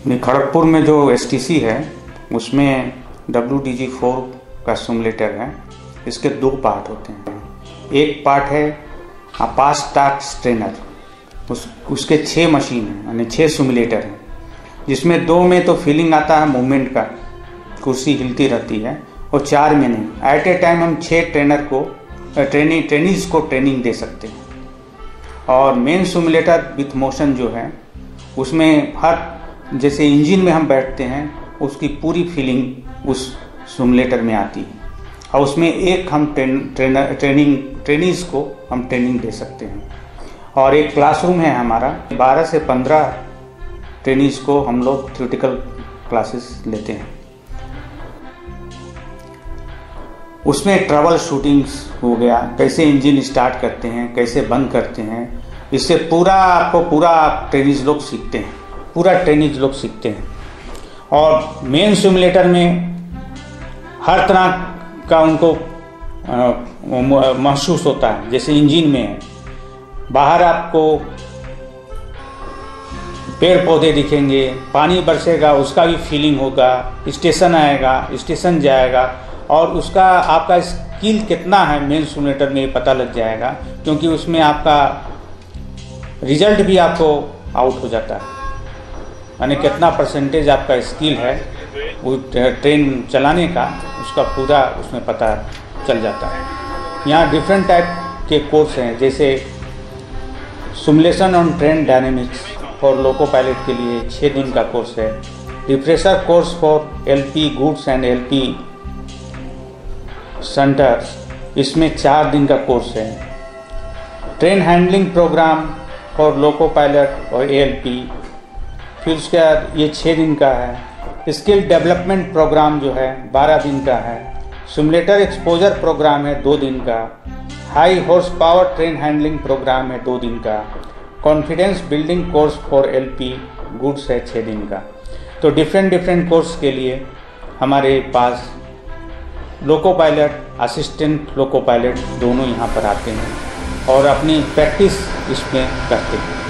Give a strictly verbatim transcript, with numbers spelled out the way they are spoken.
खड़गपुर में जो एसटीसी है उसमें डब्ल्यू डी जी फोर का सिमुलेटर है। इसके दो पार्ट होते हैं। एक पार्ट है अपास टास्क ट्रेनर, उस उसके छः मशीन हैं यानी छः सिमुलेटर हैं, जिसमें दो में तो फीलिंग आता है मूवमेंट का, कुर्सी हिलती रहती है, और चार में नहीं। एट ए टाइम हम छः ट्रेनर को ट्रेनिंग ट्रेनिज को ट्रेनिंग दे सकते हैं। और मेन सिमुलेटर विथ मोशन जो है उसमें हर जैसे इंजन में हम बैठते हैं उसकी पूरी फीलिंग उस सिमुलेटर में आती है, और उसमें एक हम ट्रेन ट्रेनर ट्रेनिंग ट्रेनिज को हम ट्रेनिंग दे सकते हैं। और एक क्लासरूम है हमारा, बारह से पंद्रह ट्रेनिज को हम लोग थ्योरेटिकल क्लासेस लेते हैं। उसमें ट्रबल शूटिंग्स हो गया, कैसे इंजन स्टार्ट करते हैं, कैसे बंद करते हैं, इससे पूरा आपको पूरा ट्रेनिज लोग सीखते हैं, पूरा ट्रेनिज लोग सीखते हैं। और मेन सिमुलेटर में हर तरह का उनको महसूस होता है। जैसे इंजन में है, बाहर आपको पेड़ पौधे दिखेंगे, पानी बरसेगा, उसका भी फीलिंग होगा, स्टेशन आएगा, स्टेशन जाएगा, और उसका आपका स्किल कितना है मेन सिमुलेटर में पता लग जाएगा, क्योंकि उसमें आपका रिजल्ट भी आपको आउट हो जाता है, यानी कितना परसेंटेज आपका स्किल है वो ट्रेन चलाने का, उसका पूरा उसमें पता चल जाता है। यहाँ डिफरेंट टाइप के कोर्स हैं, जैसे simulation on train dynamics for loco pilot के लिए छः दिन का कोर्स है। Refresher course for LP goods and LP shunters, इसमें चार दिन का कोर्स है। Train handling program for loco pilot और एएलपी, फिर उसके बाद ये छः दिन का है। स्किल डेवलपमेंट प्रोग्राम जो है बारह दिन का है। सिमुलेटर एक्सपोजर प्रोग्राम है दो दिन का। High horse power train handling program है दो दिन का। Confidence building course for LP goods है छः दिन का। तो डिफरेंट डिफरेंट कोर्स के लिए हमारे पास loco pilot, assistant loco pilot दोनों यहाँ पर आते हैं और अपनी प्रैक्टिस इसमें करते हैं।